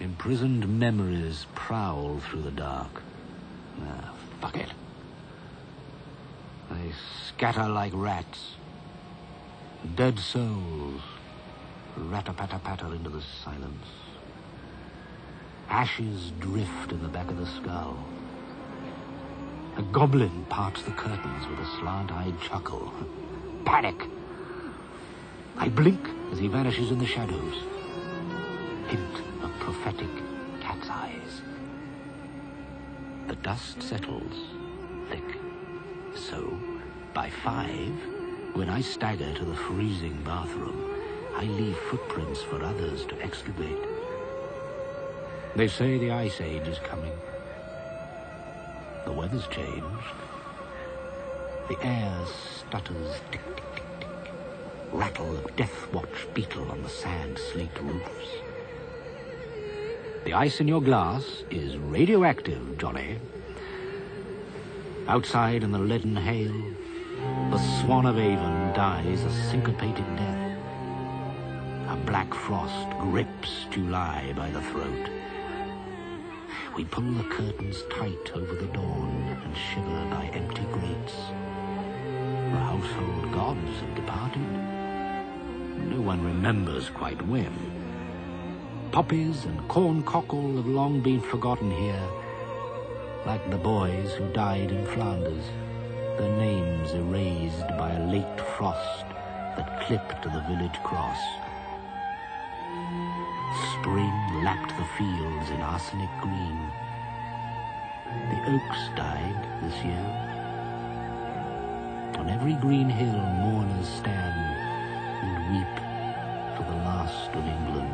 Imprisoned memories prowl through the dark. Ah, fuck it. They scatter like rats. Dead souls rat-a-patter-patter into the silence. Ashes drift in the back of the skull. A goblin parts the curtains with a slant-eyed chuckle. Panic! I blink as he vanishes in the shadows. Hint of prophetic cat's eyes. The dust settles, thick. So, by 5, when I stagger to the freezing bathroom, I leave footprints for others to excavate. They say the Ice Age is coming. The weather's changed. The air stutters, tick, tick, tick, tick. Rattle of Death Watch beetle on the sand-slate roofs. The ice in your glass is radioactive, Johnny. Outside in the leaden hail, the Swan of Avon dies a syncopated death. A black frost grips July by the throat. We pull the curtains tight over the dawn and shiver by empty grates. The household gods have departed. No one remembers quite when. Poppies and corn cockle have long been forgotten here, like the boys who died in Flanders, their names erased by a late frost that clipped the village cross. Spring lapped the fields in arsenic green. The oaks died this year. On every green hill mourners stand and weep for the last of England.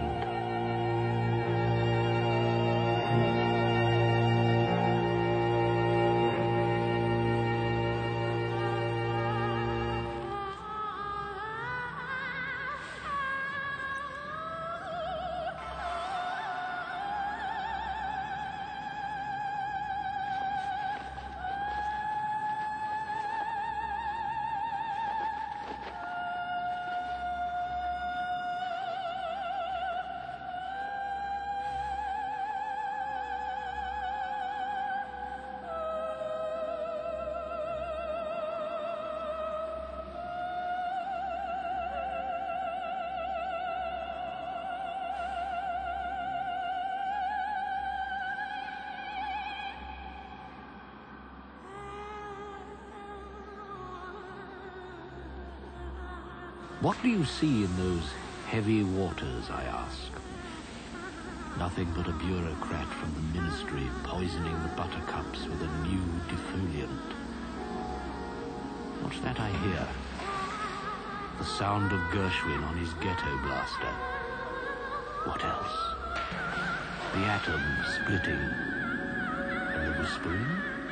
What do you see in those heavy waters, I ask? Nothing but a bureaucrat from the ministry poisoning the buttercups with a new defoliant. What's that I hear? The sound of Gershwin on his ghetto blaster. What else? The atom splitting. And the whispering?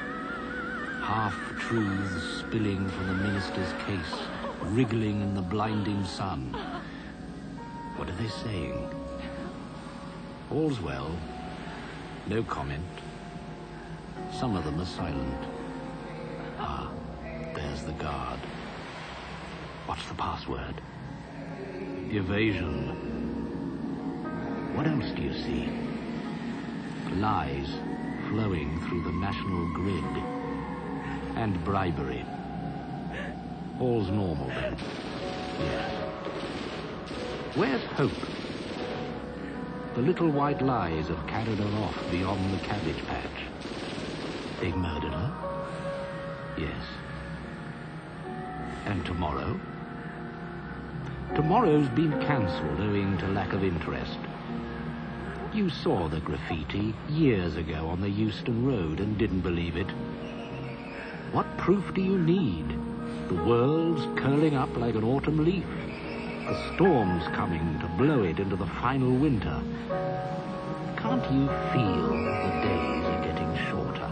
Half-truths spilling from the minister's case, wriggling in the blinding sun. What are they saying? All's well. No comment. Some of them are silent. Ah, there's the guard. What's the password? Evasion. What else do you see? Lies flowing through the national grid. And bribery. All's normal then. Yes. Where's hope? The little white lies have carried her off beyond the cabbage patch. They've murdered her? Yes. And tomorrow? Tomorrow's been cancelled owing to lack of interest. You saw the graffiti years ago on the Euston Road and didn't believe it. What proof do you need? The world's curling up like an autumn leaf. The storm's coming to blow it into the final winter. Can't you feel the days are getting shorter?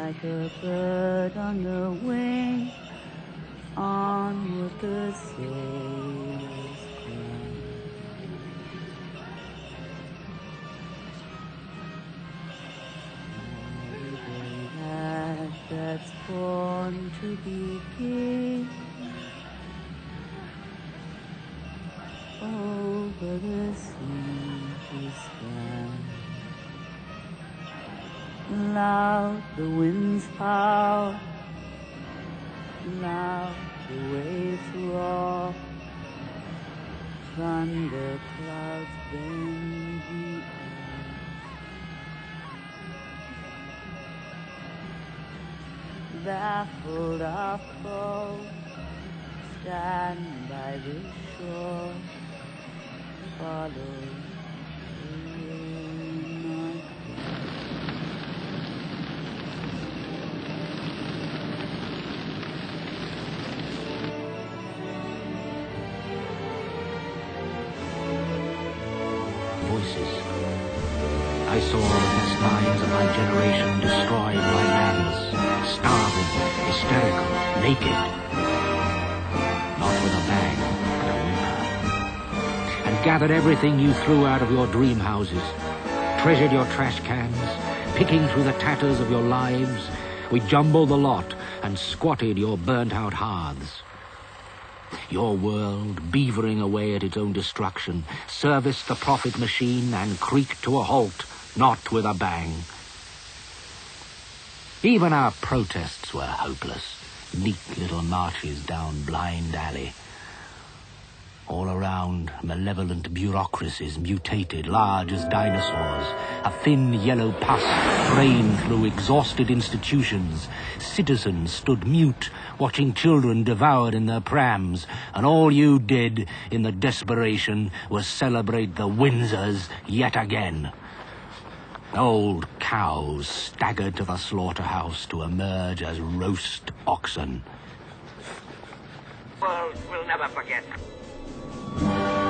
like a bird on the wing, onward the sailors cry. Every lad that's born to be king, over the sleepy sky. Loud the winds howl, loud the waves roar, thunder clouds bend the air. Baffled our foes stand by the shore, follow the night. Voices. I saw the best minds of my generation destroyed by madness, starving, hysterical, naked. Not with a bang, but a whimper. And gathered everything you threw out of your dream houses, treasured your trash cans, picking through the tatters of your lives. We jumbled the lot and squatted your burnt-out hearths. Your world, beavering away at its own destruction, serviced the profit machine and creaked to a halt, not with a bang. Even our protests were hopeless, neat little marches down blind alley. All around, malevolent bureaucracies mutated, large as dinosaurs. A thin yellow pus drained through exhausted institutions. Citizens stood mute, watching children devoured in their prams, and all you did in the desperation was celebrate the Windsors yet again. Old cows staggered to the slaughterhouse to emerge as roast oxen. World will never forget.